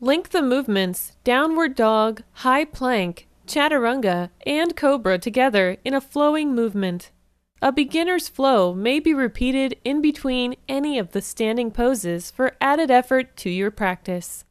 Link the movements downward dog, high plank, chaturanga, and cobra together in a flowing movement. A beginner's flow may be repeated in between any of the standing poses for added effort to your practice.